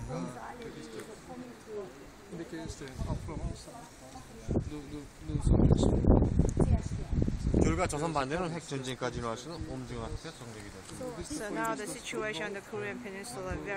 결과 조선 반대는 핵 전쟁까지 나올 수는 엄중하게 정리가 됐습니다. So now the situation on the Korean Peninsula